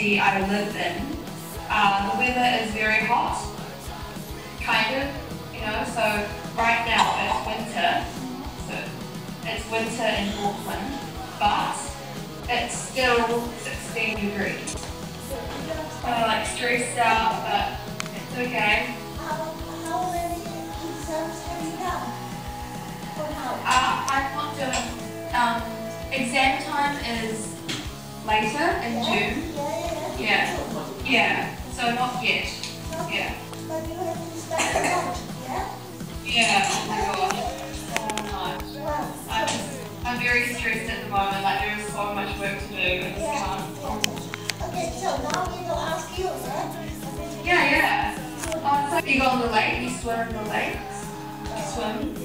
city I live in, the weather is very hot, kind of, so right now it's winter, so it's winter in Auckland, but it's still 16 degrees. I'm like stressed out, but it's okay. How many exams have you done? Or how? I'm not doing, exam time is later in June. Yeah, so not yet. Yeah. But you have to study a lot, yeah? Yeah, oh my god, so much. I'm very stressed at the moment, like there is so much work to do and just can't. Okay, so now we will ask you, Yeah. So you go on the lake, you swim in the lakes, you swim.